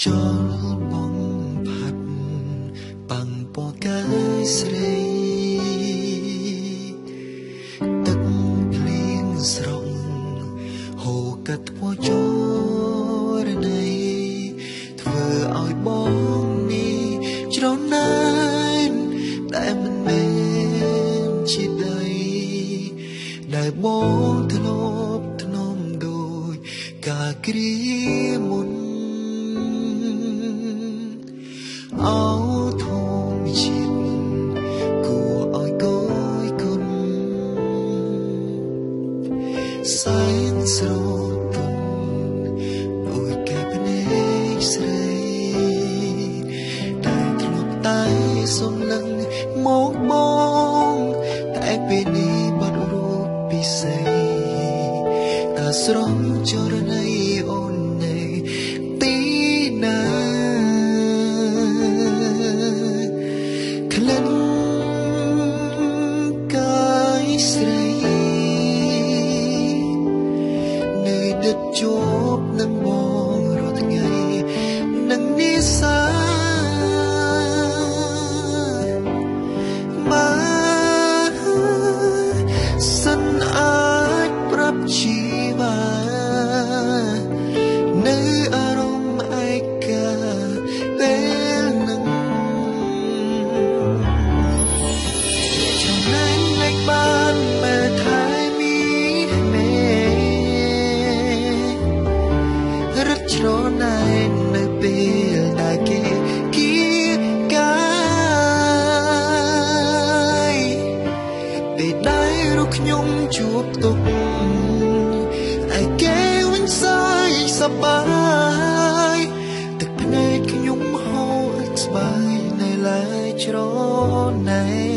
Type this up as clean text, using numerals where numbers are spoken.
ចូលបងផាត់បាំងពណ៌កាយស្រីទឹកភ្លៀងស្រក់ហូរកាត់ថ្មជរណីធ្វើឲ្យបងនេះច្រណែនតែមិនមែនជាដីដែលបងធ្លាប់ធ្នមដូចកាលគ្រាមុនអោធម្មជាតិគួរឲ្យគយគុណសែនស្រទន់ដូចកែភ្នែកស្រីដែលធ្លាប់តែសំឡឹងមកបងតែពេលនេះបាត់រូបពិសេសតាស្រស់ចរណីអូននៅទីណាក្លិនកាយស្រីនៅដិតជាប់នឹងបងរាល់ថ្ងៃនឹងនិសាមកសិនអាចប្រាប់ជីវានៅអារម្មណ៍ឯកាពេលនឹងចំណែងលេខបានមើលថែមីមេរត់ច្រណែននៅពេលដែលគេគៀកាយពេលដែលរូបខ្ញុំជួបទុកឯគេវិញសាយសប្បាយទឹកភ្នែកខ្ញុំហូរស្បាយនៅឡើយច្រណែន